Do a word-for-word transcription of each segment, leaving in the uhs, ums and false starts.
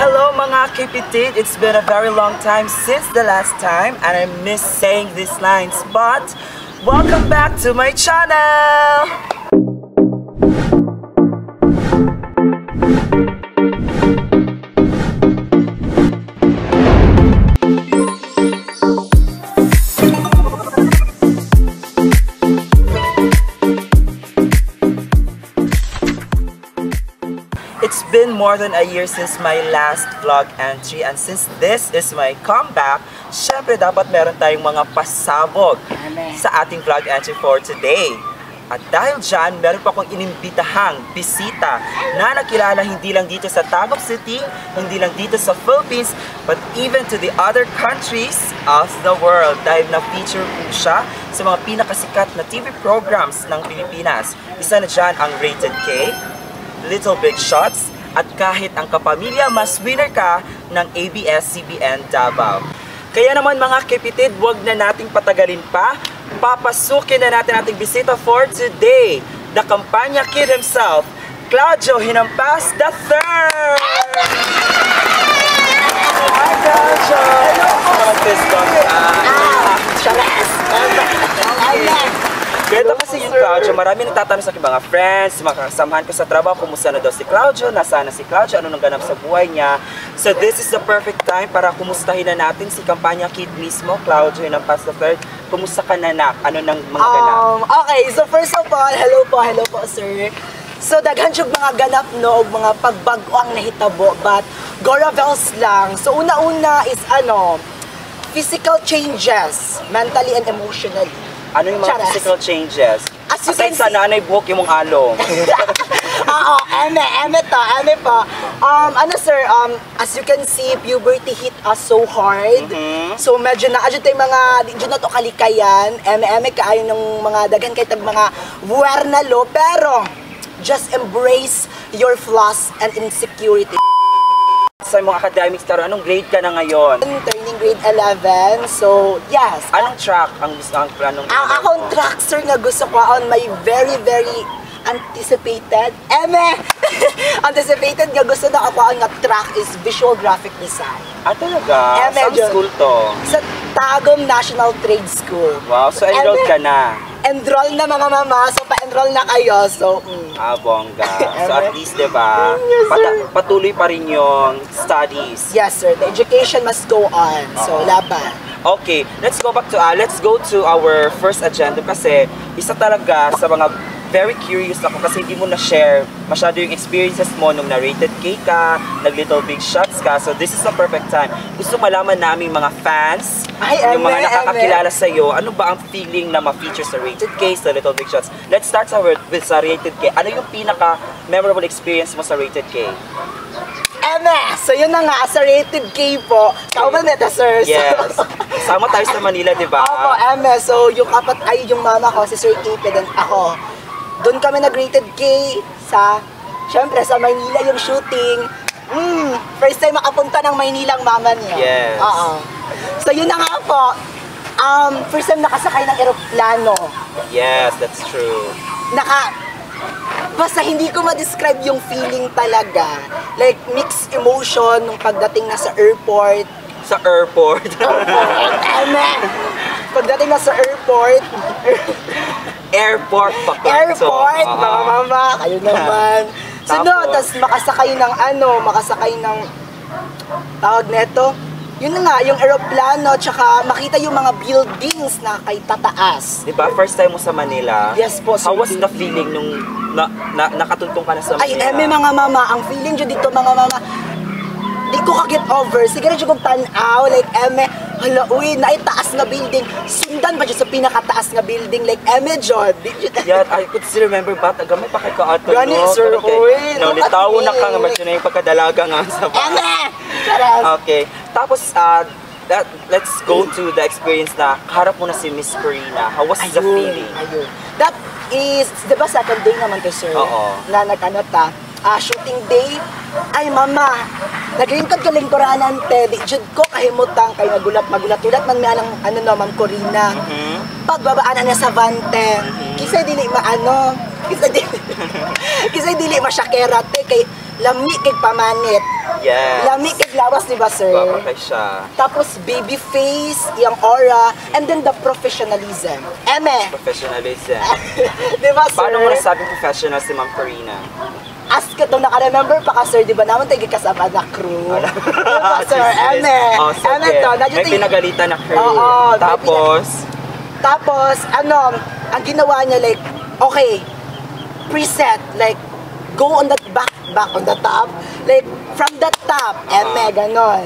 Hello mga KPtid, it's been a very long time since the last time and I miss saying these lines, but welcome back to my channel! It's been more than a year since my last vlog entry and since this is my comeback, syempre dapat meron tayong mga pasabog sa ating vlog entry for today. At dahil dyan, meron pa akong inimbitahang bisita na nakilala hindi lang dito sa Tagum City, hindi lang dito sa Philippines, but even to the other countries of the world dahil na-feature po siya sa mga pinakasikat na T V programs ng Pilipinas. Isa na dyan ang Rated K, Little Big Shots, at kahit ang Kapamilya Mas Winner Ka ng A B S C B N Davao. Kaya naman mga KPtid, wag na nating patagalin pa. Papasukin na natin ating bisita for today, the Kampanya Kid himself, Claudio Hinampas the third! Hi Claudio! Hello! Fist bump ka! Ah! Charas! Ganito kasi yun, Claudio. Marami nagtatanong sa aking mga friends, mga kasamahan ko sa trabaho, kumusta na daw si Claudio, nasaan na si Claudio, ano nang ganap sa buhay niya. So this is the perfect time para kumustahin na natin si Kampanya Kid mismo, Claudio Hinampas the third. Kumusta ka na, nak? Ano nang mga ganap? Um, okay, so first of all, hello po, hello po, sir. So daghan yung mga ganap, no, og mga pagbago ang nahitabo, but goravels lang. So una-una is ano, physical changes, mentally and emotionally. Ano yung mga Charas. physical changes? As you Aside can sa see, nanay buhok yung mong alo. Oo, eme, eme to, eme po. Um, ano sir, um, as you can see, puberty hit us so hard. Mm-hmm. So medyo na, adyo tayong mga, medyo na to kalikayan, eme, eme kaayon ng mga dagan kay tag mga buwer na lo, pero just embrace your flaws and insecurity. Sa mga academics karon, anong grade ka na ngayon? Turning grade eleven, so yes. Anong track ang gusto ang planong? Ang akong track sir nga gusto ko on my very very anticipated, eme, anticipated nga gusto na ako ang nga track is visual graphic design. Ah, talaga? Eme, Saan John. school to? Sa Tagum National Trade School. Wow, so enrolled Eme, ka na? Enroll na mga mama, so pa-enroll na kayo, so mm. Ah, bongga. So at least, diba, Yes, pata patuloy pa rin yung studies. Yes sir, the education must go on, so Oo. laban. Okay, let's go back to, uh, let's go to our first agenda kasi isa talaga sa mga very curious ako kasi hindi mo na-share masyado yung experiences mo nung na-rated K ka, nag-little big shots ka. So this is the perfect time. Gusto malaman namin mga fans, Ay, yung mga eme, nakakakilala sa iyo, ano ba ang feeling na ma-feature sa rated K, sa little big shots? Let's start sa with, with sa rated K. Ano yung pinaka-memorable experience mo sa rated K? Eme, so yun na nga, sa rated K po, kauban neta sir. Yes. So, Sama tayo sa Manila, di ba? Opo, eme, so yung apat ay yung mama ko, si Sir Kaptid and ako. Doon kami nag-rated K sa, syempre sa Maynila yung shooting. Mm, first time makapunta ng Maynila ang mama niya. Yes. Oo. So yun na nga po, um, first time nakasakay ng eroplano. Yes, that's true. Naka, basta hindi ko ma-describe yung feeling talaga. Like mixed emotion nung pagdating na sa airport. Sa airport. Eme, pagdating na sa airport, Airport pa airport, mga mama, kayo naman. So no, Tapos? tas makasakay ng ano, makasakay ng tawag neto. Yun na nga, yung aeroplano, tsaka makita yung mga buildings na kay tataas. Di ba, first time mo sa Manila? Yes po, How sir. was the feeling nung na, na, nakatuntong ka na sa Ay, Manila? eme mga mama, ang feeling dyan dito mga mama, di ko ka-get over. Siguro dyan kong tanaw, like eme, hala, uy, naitaas nga building. Sundan ba dyan sa pinakataas nga building, like eme dyan. Yeah, I could still remember bata, gamay pa kay Kaato, Gani, no? sir, Pero kay- uy, No, look at litaw na me. ka nga, medyo na yung pagkadalaga nga sa ba. Eme! Charot! Okay, tapos, uh, that, let's go to the experience na harap mo na si Miss Corina. How was the feeling? Ayun. That is, di ba second day naman to sir? Oo. Na nag-ano ta, ah, shooting day. Ay mama, naglingkod ka lingkuranan te, di jud ko kahimutang kay nagulat magulat-ulat man mi anang ano no Ma'am Corina. Mm-hmm. Pagbabaan na sa Vanten. Kisa dili maano, kisa dili. kisa dili masyakera te kay lami kay pamanit. Yes. Lami kay lawas, di ba, sir? Guwapa kay siya. Tapos baby face, yung aura, and then the professionalism. Eme! Professionalism. Di ba, sir? Paano mo nasabing professional si Ma'am Karina? As ka to, naka-remember pa ka, sir, di ba naman tayo kasama na crew? Di ba, sir? Eme! Oh, sige. Eme to. May pinagalitan na crew. Oo, Tapos? Tapos, ano, ang ginawa niya, like, okay, preset, like, go on the back, back on the top, like, from the top, uh-huh. Eme, ganon.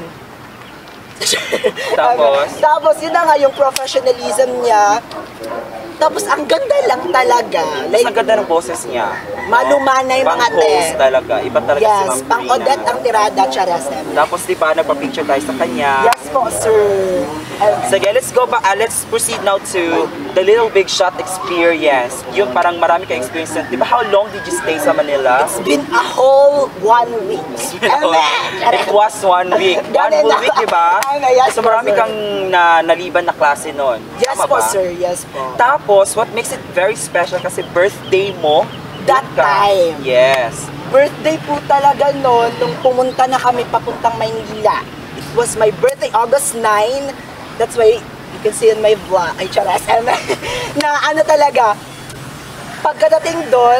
Tapos? Tapos, yun na nga yung professionalism niya. Tapos, ang ganda lang talaga. Like, ang ganda ng boses niya. Malumanay mga te. Pang-host talaga. Iba talaga yes, si Ma'am Karina. pang-Odette ang tirada, charas. Tapos, di ba, nagpa-picture tayo sa kanya. Yes po, sir. Sige, let's go back. Uh, let's proceed now to the Little Big Shot experience. Yung parang marami kang experience. Di ba, how long did you stay sa Manila? It's been a whole one week. It was one week. One whole week, di ba? Yes, so marami sir. kang na, naliban na klase nun. Yes Tama po, ba? sir. Yes po. Tapos, what makes it very special kasi birthday mo. That time. Yes. Birthday po talaga noon nung pumunta na kami papuntang Maynila. It was my birthday, August ninth. That's why you can see in my vlog, ay charas, na ano talaga, pagkadating doon,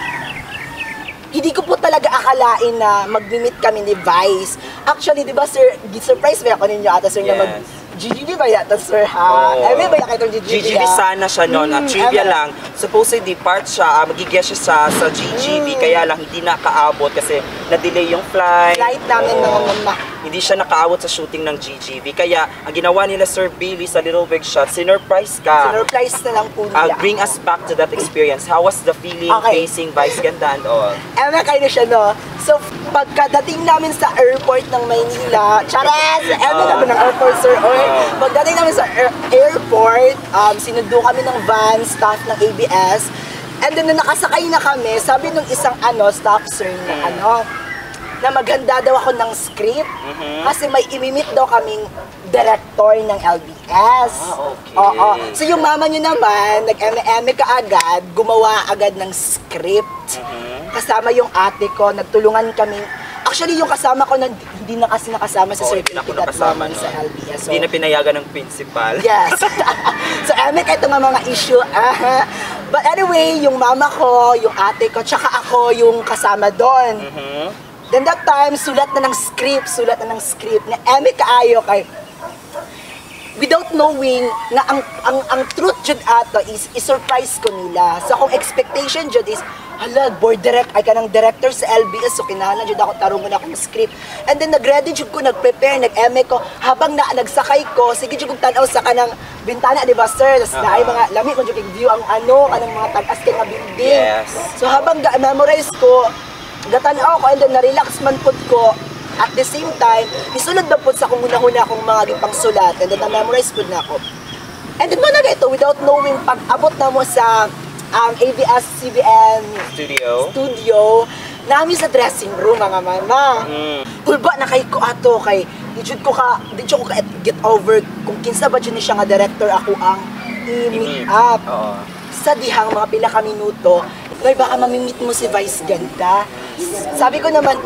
hindi ko po talaga akalain na mag-meet kami ni Vice. Actually, di ba, sir, surprise ba ako ninyo ata, sir, yes. na mag G G B ba yata, sir, ha? Oh. Eme ba yan kayo G G B? G G B sana siya noon. Hmm, trivia lang. Supposedly, part siya, uh, magigess siya sa, sa G G B, hmm. kaya lang hindi nakaabot kasi na-delay yung flight. Flight namin oh. noon, mama. Hindi siya nakaabot sa shooting ng G G B. Kaya, ang ginawa nila, Sir Billy, sa Little Big Shot, sinurprise ka. Sinurprise na lang po nila. Uh, bring us back to that experience. How was the feeling okay. facing Vice Ganda and all? Eme, kayo na siya, no? So, pagkadating namin sa airport ng Maynila, charas! Eme uh, namin ng airport, sir. Or, uh, pagdating namin sa air airport, um, sinundo kami ng van, staff ng A B S. And then, nung nakasakay na kami, sabi nung isang ano, staff, sir, na mm. ano, na maganda daw ako ng script. Mm-hmm. Kasi may imimit daw kaming director ng L B S. Ah, okay. Oo. So, yung mama nyo naman, nag-eme eme ka agad, gumawa agad ng script. Mm-hmm. Kasama yung ate ko, nagtulungan kaming actually, yung kasama ko, na, hindi na kasi nakasama sa oh, Sir Kaptid at Maman sa L B S. So, hindi na pinayagan ng principal. Yes. So, eme ka itong mga issue. Uh, but anyway, yung mama ko, yung ate ko, tsaka ako yung kasama doon. Mm-hmm. Then that time, sulat na ng script, sulat na ng script, na eme kaayo kay without knowing na ang ang ang truth jud ato is i-surprise ko nila. So kung expectation jud is hala, board direct ay kanang director sa L B S, so kinahanglan jud ako tarungon ako ng script. And then nag-ready jud ko, nag-prepare, nag-eme ko habang na nagsakay ko, sige jud kong tan-aw sa kanang bintana, di ba, sir? Tas uh-huh. na ay mga lami mo jud view ang ano kanang mga tagas kay nga building. Yes. So habang ga-memorize ko, gatanaw ko and then na-relax man pud ko. At the same time, isulod na po sa kung huna-huna akong mga gipang sulat and then na-memorize po na ako. And then mo na ito, without knowing, pag-abot na mo sa um, A B S C B N studio, studio namin sa dressing room, mga mama. Mm. Ulba na kay ko ato, kay di ko ka, di ko ka get over kung kinsa ba dyan siya nga director ako ang i-meet up. Uh. Sa dihang mga pila ka minuto, may baka mamimit mo si Vice Ganda. Sabi ko naman,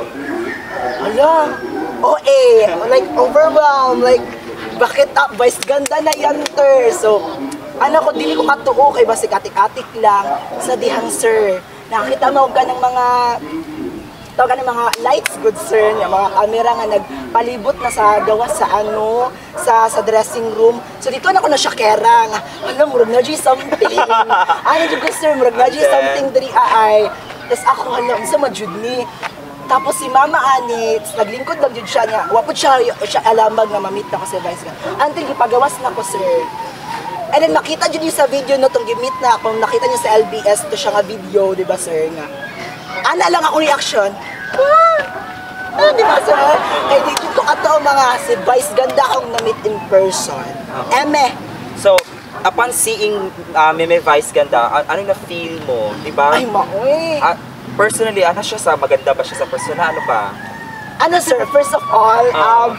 ala, oh eh, like overwhelmed, like, bakit up, Vice Ganda na yan, sir. So, ano ko, dili ko katuo, kay basi katik-atik lang, sa dihang, sir. Nakakita mo ka ng mga, tawag ka ng mga lights, good sir, yung mga camera nga nagpalibot na sa gawas sa ano, sa sa dressing room. So, dito na ako na syakera nga, alam, murag na something. Ano, good sir, murag na something dari ay. Tapos ako, alam, sa majud ni. Tapos si Mama Anit, naglingkod lang jud siya niya. Wapod siya, siya alambag na mamit na ko si Vice Ganda. Until ipagawas na ko, sir. And then makita jud niyo sa video no tong gimit na akong nakita niyo sa L B S to siya nga video, di ba, sir, nga. Ana lang ako reaction. Ah, ah di ba, sir? Kaya di ko ato mga si Vice Ganda akong na-meet in person. Eme. So, upon seeing uh, Meme Vice Ganda, ano na feel mo, di ba? Ay, maoy. Uh, personally, ano siya sa maganda ba siya sa personal? Ano ba? Ano, sir, first of all, um,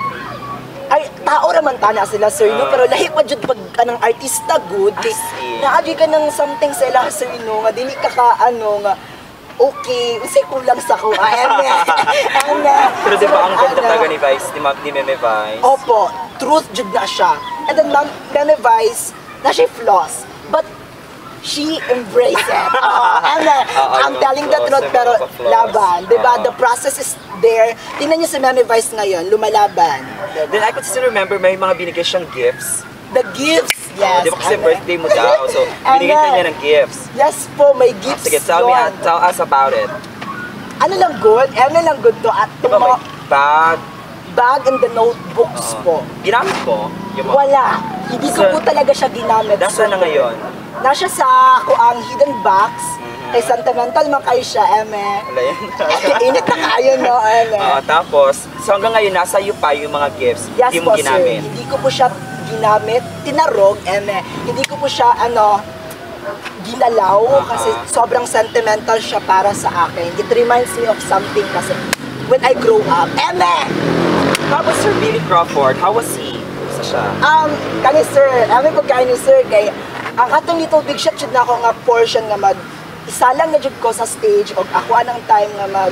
ay, tao naman tana sila, sir, no? Pero lahi pa dyan pag anong artista good, kay naagi ka ng something sa ila, sir, no? Nga, dili ka ka, ano, nga, okay, unsay kulang sa ko. Eme. Eme. Pero di ba ang ganda talaga ni Vice, ni, Ma- ni Meme Vice? Opo, truth jud na siya. And then Ma'am Meme Vice, na siya flaws. But she embraced it. Oh, Eme. I'm telling the truth pero laban. Diba? The process is there. Tingnan niyo si Meme Vice ngayon, lumalaban. Then I could still remember may mga binigay siyang gifts. The gifts, yes. Di ba kasi birthday mo daw, so binigyan ka niya ng gifts. Yes po, may gifts. Sige, tell me, uh, tell us about it. Ano lang good? Ano lang good to? At Di ba may bag? Bag and the notebooks Uh, po. Ginamit mo? Yung mga... Wala. Hindi ko So, po talaga siya ginamit. Nasaan na ngayon? Nasa sa kuang hidden box. Mm-hmm. Kay sentimental man kayo siya, eme. Wala yan. Init na kayo, no, eme. Uh, tapos, so hanggang ngayon, nasa iyo pa yung mga gifts. Yes Hindi mo po, ginamit. sir. Hindi ko po siya ginamit. Tinarog, eme. Hindi ko po siya, ano, ginalaw. Uh-huh. Kasi sobrang sentimental siya para sa akin. It reminds me of something kasi when I grow up, eme! How was Sir Billy Crawford? How was he? Isa siya? Um, kani sir, amin po kayo ni sir, kay ang katong Little Big Shot jud na ako nga portion nga mag isa lang na jud ko sa stage og ako anang time nga mag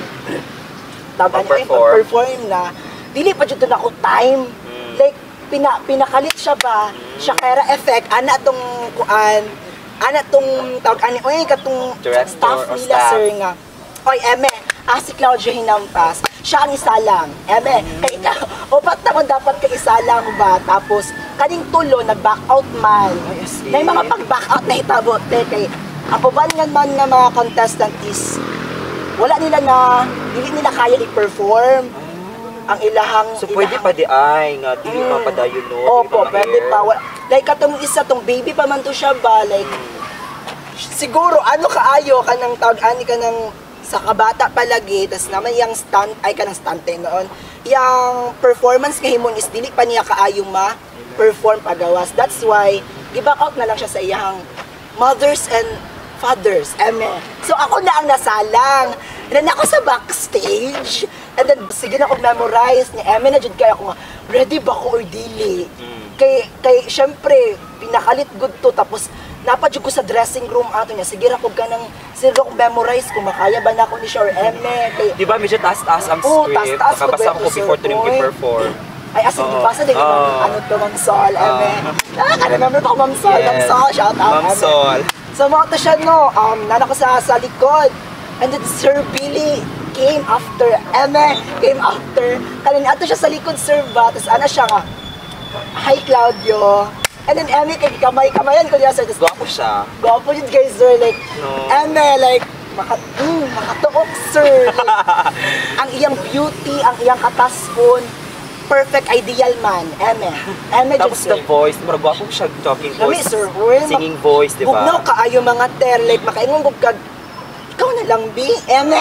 taban perform perform na dili pa jud na ako time. Mm. Like pina, pinakalit siya ba? Mm. Siya kaya effect ana tong kuan ana tong tawag ani oy katong director staff nila staff. Sir nga. Oy eme, ah si Claudio Hinampas. Siya ang isa lang. Eme, kay ikaw, o ba't naman dapat kay isa lang ba? Tapos, kaning tulo, nag-back out man. May mga pag-back out na hitabo. Kay, ang pabalingan man ng mga contestant is, wala nila na, hindi nila kaya i-perform. Ang ilahang... So, pwede pa di ay, nga, di mm. pa padayon, no? Opo, pwede pa. Like, katong isa, tong baby pa man to siya ba? Like, siguro, ano kaayo ka ng tawag-ani ka ng sa kabata palagi, tas naman yung stunt, ay ka ng stunt eh noon, yung performance kay himon is dili pa niya kaayong ma-perform pagawas. That's why, gi-back out na lang siya sa iyang mothers and fathers. Eme. So ako na ang nasalang. And then ako sa backstage, and then sige na ako memorize ni Eme na jud kaya ako nga, ready ba ko or dili? Kay, kay, syempre, pinakalit good to, tapos napadyo ko sa dressing room ato niya, sige ra ko ka ng sige ko memorize kung makaya ba na ako ni Sure Eme. Di ba medyo taas-taas ang oh, script? Taas-taas nakabasa ko before to rin perform. Ay, as in, basa din yung uh, ano to, Ma'am Sol, Eme. Ah, ka-remember pa ko, Ma'am Sol, yes. Ma'am Sol, shout out, Ma'am Sol. So, mga to siya, no, um, nana ko sa, sa likod. And then, Sir Billy came after, Eme, came after. Kanina, ato siya sa likod, Sir ba, tapos ano siya nga, hi, Claudio. And then, Eme, kamay-kamayan ko niya, sir. Gwapo siya. Gwapo yun, guys, sir. Like, no. Eme, like, maka, mm, makatuok, sir. Like, ang iyang beauty, ang iyang kataspon, perfect ideal man, Eme. Eme, tapos sir. the voice, marag gwapo siya talking voice, sir, singing voice, di ba? Bugnaw kaayo mga ter, like, makaingon bugkag, ikaw na lang, B, Eme.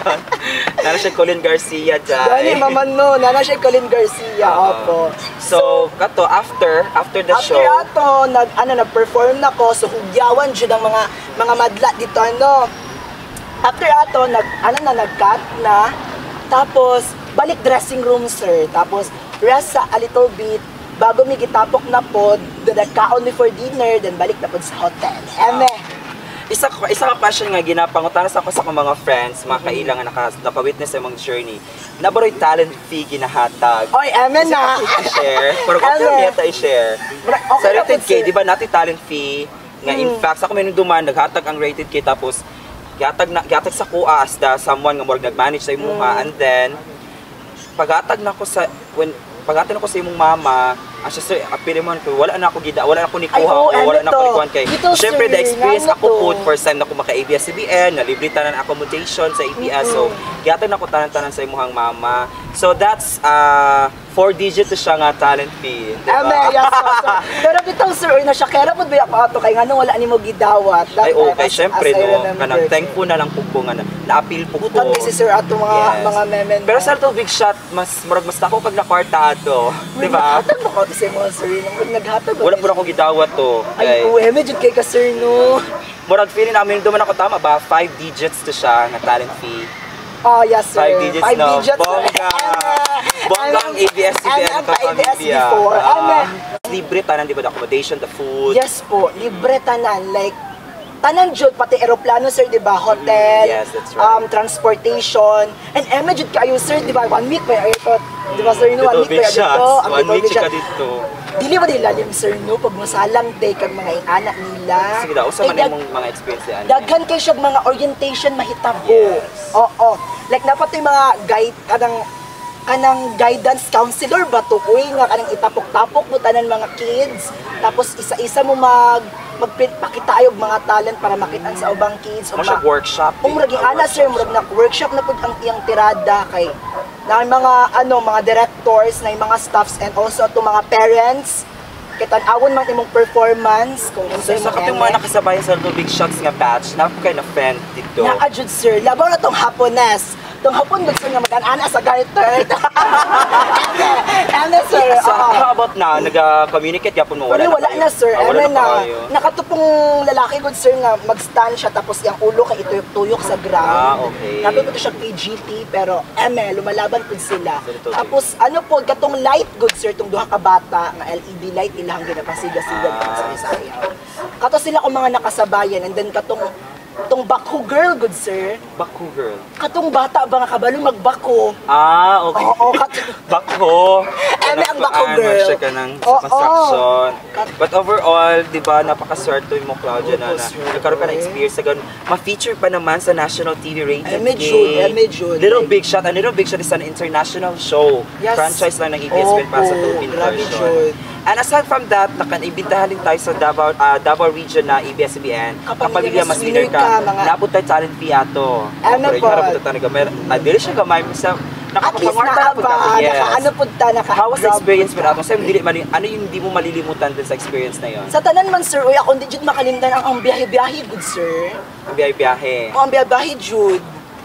Nana siya Colin Garcia dyan. Dani, maman no, nana siya Colin Garcia, uh, opo. So, kato, after, after the after show. After ato, nag, ano, nag-perform na ko, so hugyawan dyan ang mga, mga madla dito, ano. After ato, nag, ano na, nag-cut na, tapos, balik dressing room, sir. Tapos, rest sa a little bit, bago may gitapok na po, then nagkaon me for dinner, then balik na po sa hotel. Eme. Isa ko isa ka question nga ginapangutan sa ako sa akong mga friends, mga kailangan naka naka-witness sa mga journey. Nabaroy talent fee ginahatag. Oy, eme na. I-share. Pero kung kaya yata i-share. Okay, sa rated K, di ba natin talent fee? Nga in fact, sa kung may duman, naghatag ang rated K tapos gihatag na gihatag sa kuha as the someone nga morag nag-manage sa imuha, and then paghatag na ko sa when paghatag na ko sa imong mama, asya sir, apili man ko, wala na ako gida, wala na ako ni kuha, o wala na ako ni kuhan kay. Syempre, the experience ako po, first time na ako maka-A B S C B N, nalibre tanan accommodation sa A B S, so gihatag na ko tanan-tanan sa imuhang mama. So that's uh, four digit to siya nga talent fee. Ame, yes, so, pero bitong sir, na siya, kaya po ba ako ato, kay nga nung wala ni mo gidawat. Ay, okay, syempre, no, kanang thankful na lang po po nga na, na-appeal po po. Butan kasi sir, ato mga, mga memen. Pero sa Little Big Shot, mas, marag mas ako pag na-kwarta ato, di ba? Naghatag mo ko sa mga sir, naghatag wala po na akong gidawat to. Ay, uwe, medyo kay ka sir, no. Murag feeling namin, duman ako tama ba? Five digits to siya nga talent fee. Oh, yes, sir. Five digits, Five no? digits, Bongga! Bongga ang A B S C B N Kapamilya. Uh, libre tanan, di ba? The accommodation, the food. Yes po, libre tanan. Like, tanan jud pati eroplano sir, di ba? Hotel, Yes, that's right. um, transportation, and eme jud kayo sir, di ba? One week pa airport, di ba sir? No, one Dito, week big pa dito. shots. Ang One dito, week big chika shots. dito. Dili ba lalim sir no pag mosalang day kag mga anak nila. Sige daw, usa Kay man dag- imong mga experience yan. Daghan kay siya mga orientation mahitabo. Yes. Oo. Like dapat yung mga guide kanang kanang guidance counselor ba to uy nga kanang itapok-tapok mo tanan mga kids. Tapos isa-isa mo mag magpakita ayog mga talent para makitaan sa ubang kids. Mo siya workshop. Kung murag yung ana sir, murag na workshop na pud ang iyang tirada kay na mga ano mga directors na yung mga staffs and also to mga parents kay tan-awon man imong performance kung unsa So, sa imong katong mga nakasabayan sa Little Big Shots nga batch, napaka na friend dito. na adjud sir labaw na tong Hapones tong hapon gusto nga mag-ana sa garter ano sir So, oo. how about now? Nag-communicate yapon mo? Wala, Wala, wala kayo? na sir, Ah, ano wala na, kayo? nakatupong lalaki good sir nga mag-stand siya tapos yung ulo kay ituyok-tuyok sa ground. Ah, okay. Natuto siya P G T pero eme, lumalaban po sila. So, ito, Tapos ano po, katong light good sir, tong duha ka bata nga L E D light ilang ginapasiga-siga Ah. sa isayaw. Kato sila kung mga nakasabayan and then katong tong bako girl good sir. Baku girl. Katong bata ba nga kabalo magbako. Ah, okay. Oo, kat Bako. Eme ang bako Ano, girl. siya ka ng Oo. construction. Kat- But overall, di ba, napakaswerte mo, Claudia, na, Oo, na sir. nagkaroon ka ng experience sa ganun. Ma-feature pa naman sa national T V rating. Eme jud, eme jud. Little Big Shot. And Little Big Shot is an international show. Yes. Franchise lang ng A B S C B N para sa Opo, Philippine grabe version. jud. And aside from that, nakanibintahan din tayo sa Davao, ah, Davao region na A B S C B N. Kapamilya Kapamilya Mas Mas Winner Winner Ka, Ka. mga- Napot tayo talent fee ato. Ano Pero po? yung harap ito talaga. Mer- ah, dili siya gamay. Sa, At least nakapangwarta na na po ka. ba, Yes. naka ano po ta, naka How was the grab experience po mo ta. natin? Sa'yo, dili, mali- ano yung hindi mo malilimutan din sa experience na yon? Sa tanan man sir, uy ako hindi jud makalimtan ang ang biyahe-biyahe good sir. Ang biyahe-biyahe. O ang biyahe-biyahe jud.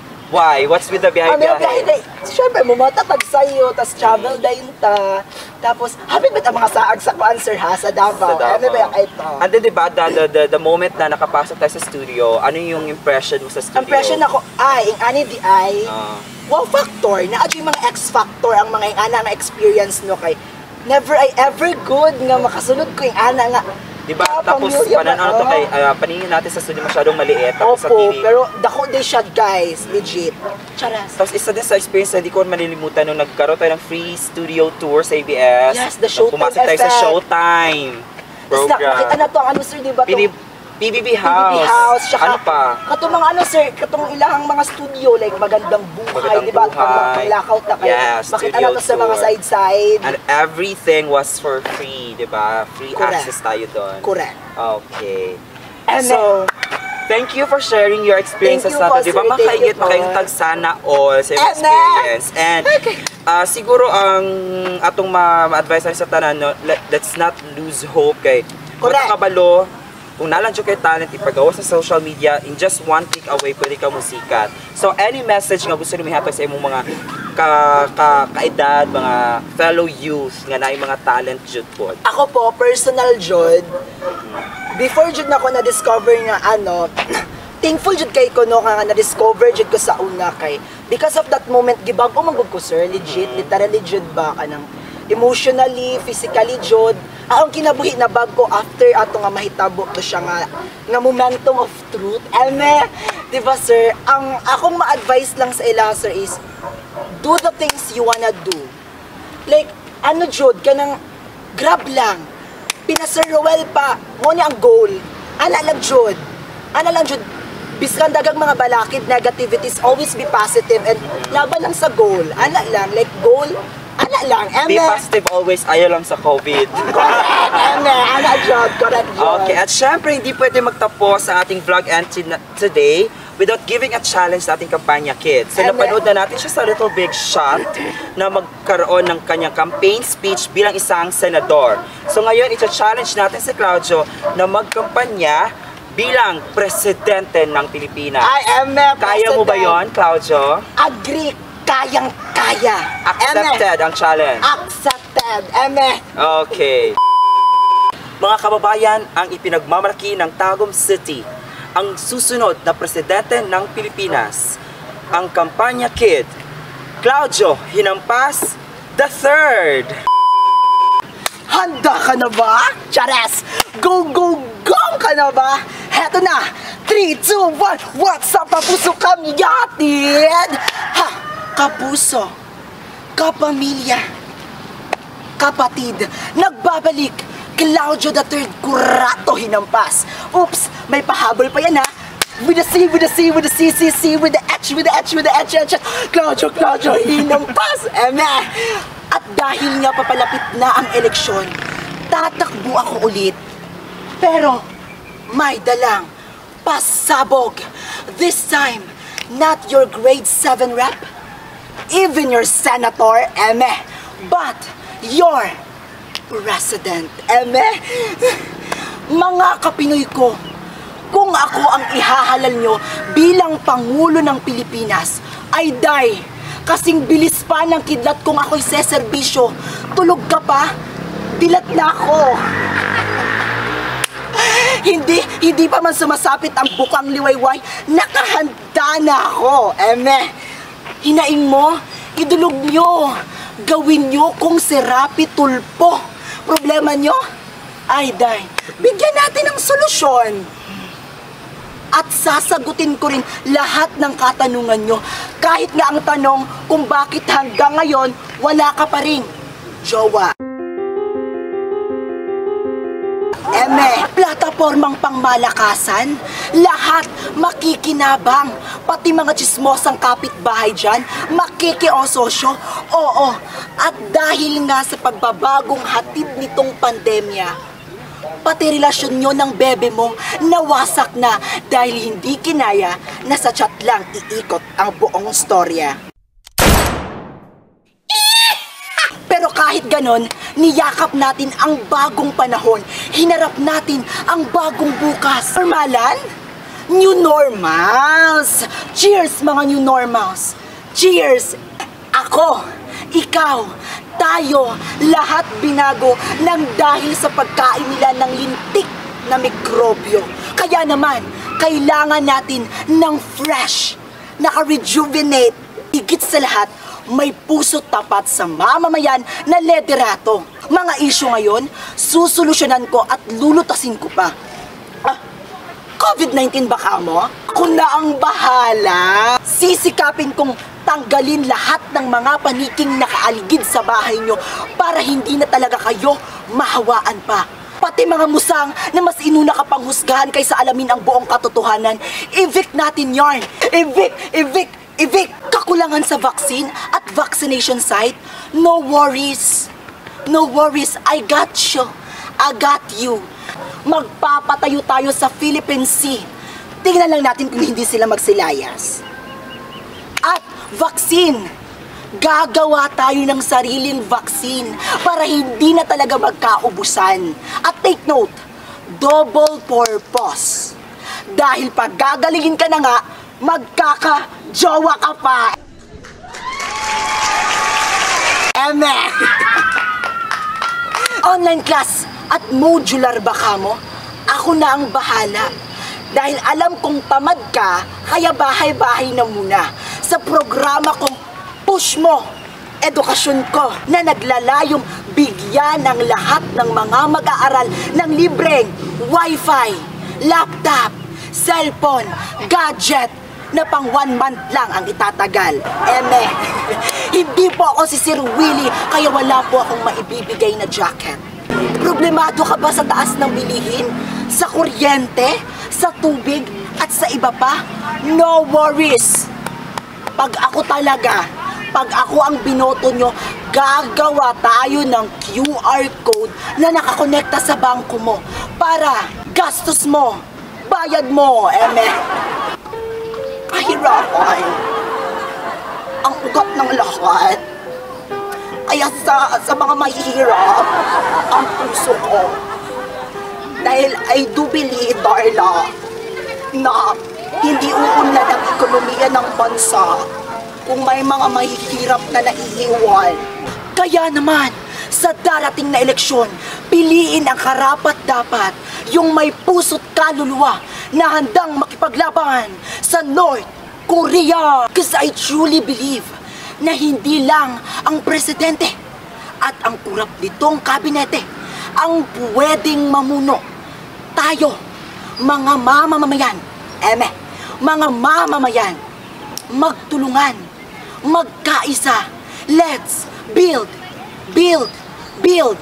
Why? What's with the Ang biyahe-biyahe, biyahe-biyahe? day, syempre mumatatag sa'yo, tas travel dayon ta. Tapos, happy ba ang mga saag sa kuan sir ha, sa Davao? Sa Davao. Ano ba yung ito? And then, di ba, the, the, the, the moment na nakapasok tayo sa studio, ano yung impression mo sa studio? Impression ako, ay, ang ani di ay, Ah. wow factor, na yung mga X factor ang mga yung ana nga experience no kay never I ever good nga makasunod ko yung ana nga. Di ba? Tapos, Kapamilya panan, ano ba- to kay, ah, paningin natin sa studio masyadong maliit. Tapos sa T Opo, V. pero dako din siya guys, legit. Charas. Tapos isa din sa experience na hindi ko malilimutan nung nagkaroon tayo ng free studio tour sa A B S. Yes, the Showtime Pumasok tayo sa effect. Showtime Tapos na, program. nakita na to ang ano sir, di ba? P B tong- P B B P B B House. House, tsaka, Ano pa? katong mga ano sir, katong ilang mga studio, like magandang buhay, Magandang di ba? Pag buhay. panglakaw na kayo, Yes, makita studio na to sa mga tour. side-side. And everything was for free, di ba? Free Correct. access tayo doon. Correct. Okay. And So, thank you for sharing your experiences Thank you natin. po, Di ba sir. Thank makaigit, you po. makaintag sana all sa iyong And, uh, experience. And ah, siguro ang atong ma- ma-advise natin sa tanan, no, let, let's not lose hope kay Correct. kung kabalo, kung nalandyo kay talent, ipagawa sa social media, in just one click away, pwede ka musikat. So, any message nga gusto nyo mihatag sa imong mga ka, ka, kaedad, mga fellow youth, nga na mga talent jud po. ako po, personal jud, before jud na ako na-discover nga ano, thankful jud kay ko no nga na-discover jud ko sa una kay. Because of that moment, gibag-o man gud ko sir, legit, literally jud ba kanang emotionally, physically jud. Akong kinabuhi na bag ko after ato nga mahitabo to siya nga nga momentum of truth. Eme, di ba sir, ang akong ma-advise lang sa ila sir is do the things you wanna do. Like, ano jud, kanang grab lang. Pina Sir Roel pa, mo ni ang goal. Ana lang jud. Ana lang jud. Biskan dagang mga balakid, negativities, always be positive and laban lang sa goal. Ana lang, like goal, ana lang. Be Eme. positive always, ayaw lang sa COVID. Correct, eme. Ana jud, correct jud. Okay, at syempre hindi pwede magtapos sa ating vlog entry na- today without giving a challenge sa ating Kampanya Kid. So Eme. napanood na natin siya sa Little Big Shot na magkaroon ng kanyang campaign speech bilang isang senador. So ngayon, ita-challenge natin si Claudio na magkampanya bilang presidente ng Pilipinas. I am a Kaya mo ba president. yon, Claudio? Agree, kayang-kaya. Accepted ang challenge. Accepted. Eme. Okay. Mga kababayan, ang ipinagmamalaki ng Tagum City, ang susunod na presidente ng Pilipinas, ang Kampanya Kid, Claudio Hinampas the third. Handa ka na ba? Chares! Go, go, go ka na ba? Heto na! three, two, one, what's up, kapuso, kamyatid? Ha, kapuso, kapamilya, kapatid, nagbabalik, Claudio the third, Kurato Hinampas. Oops, may pahabol pa yan ha. With the C, with the C, with the C, C, C, with the H, with the H, with the H, H, H. Claudio, Claudio Hinampas. Eme. At dahil nga papalapit na ang eleksyon, tatakbo ako ulit. Pero, may dalang pasabog. This time, not your grade seven rep, even your senator, eme, but your president, eme. Mga kapinoy ko, kung ako ang ihahalal nyo bilang Pangulo ng Pilipinas, ay day, kasing bilis pa ng kidlat kung ako'y seserbisyo. Tulog ka pa? Dilat na ako. Hindi, hindi pa man sumasapit ang bukang liwayway, nakahanda na ako, eme. Hinaing mo, idulog nyo, gawin nyo kung serapi tulpo. Problema nyo? Ay, day, bigyan natin ng solusyon. At sasagutin ko rin lahat ng katanungan nyo. Kahit nga ang tanong kung bakit hanggang ngayon wala ka pa rin jowa. Eme, platapormang pangmalakasan, lahat makikinabang, pati mga chismosang kapitbahay dyan, makikiososyo. Oo, at dahil nga sa pagbabagong hatid nitong pandemya, pati relasyon nyo ng bebe mo nawasak na dahil hindi kinaya na sa chat lang iikot ang buong storya. Pero kahit ganon, niyakap natin ang bagong panahon. Hinarap natin ang bagong bukas. Normalan? New normals! Cheers mga new normals! Cheers! Ako, ikaw, tayo, lahat binago nang dahil sa pagkain nila ng lintik na mikrobyo. Kaya naman, kailangan natin ng fresh, naka-rejuvenate, higit sa lahat, may puso tapat sa mamamayan na liderato. Mga isyu ngayon, susolusyonan ko at lulutasin ko pa. Ah, COVID nineteen ba ka mo? Ako na ang bahala. Sisikapin kong tanggalin lahat ng mga paniking nakaaligid sa bahay nyo para hindi na talaga kayo mahawaan pa. Pati mga musang na mas inuna ka pang husgahan kaysa alamin ang buong katotohanan, evict natin yarn. Evict, evict, evict. Kakulangan sa vaccine at vaccination site, no worries. No worries, I got you. I got you. Magpapatayo tayo sa Philippine Sea. Tingnan lang natin kung hindi sila magsilayas. At vaccine. Gagawa tayo ng sariling vaccine para hindi na talaga magkaubusan. At take note, double purpose. Dahil pag gagalingin ka na nga, magkaka-jowa ka pa. Eme! Online class at modular ba ka mo? Ako na ang bahala. Dahil alam kong tamad ka, kaya bahay-bahay na muna. Sa programa kong push mo, edukasyon ko, na naglalayong bigyan ng lahat ng mga mag-aaral ng libreng wifi, laptop, cellphone, gadget, na pang one month lang ang itatagal. Eme, hindi po ako si Sir Willie, kaya wala po akong maibibigay na jacket. Problemado ka ba sa taas ng bilihin? Sa kuryente? Sa tubig? At sa iba pa? No worries! Pag ako talaga, pag ako ang binoto nyo, gagawa tayo ng Q R code na nakakonekta sa bangko mo para gastos mo, bayad mo, eme. Kahirapan ang ugat ng lahat. Kaya sa, sa mga mahihirap ang puso ko. Dahil I do believe, Darla, na hindi uunlad ang ekonomiya ng bansa kung may mga mahihirap na naiiwan. Kaya naman, sa darating na eleksyon, piliin ang karapat-dapat, yung may puso't kaluluwa na handang makipaglaban sa North Korea. Because I truly believe na hindi lang ang presidente at ang kurap nitong kabinete ang pwedeng mamuno. Tayo, mga mamamayan, Eme, mga mamamayan, magtulungan, magkaisa. Let's build, build, build.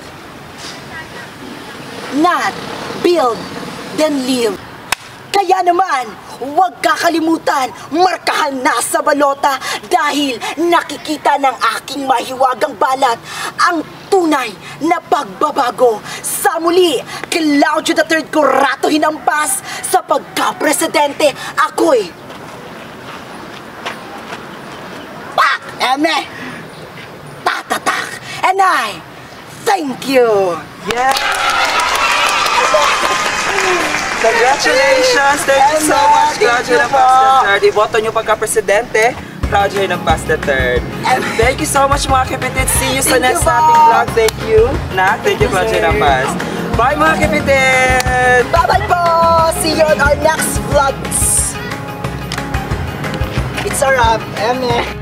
Not build, then live. Kaya naman, huwag kakalimutan, markahan na sa balota dahil nakikita ng aking mahiwagang balat ang tunay na pagbabago. Sa muli, Claudio the third ko rato hinampas sa pagka-presidente. Ako'y pak, eme, tatatak, and I thank you. Yeah! Congratulations! Thank you so much, Claudio Hinampas the third. Iboto nyo pagka-presidente, Claudio Hinampas the third. And thank you so much, mga Kapitid. See you sa next nating vlog. Thank you, Nak. Thank you, Claudio Hinampas. Bye, mga Kapitid! Bye-bye po! See you on our next vlogs. It's a wrap, eme.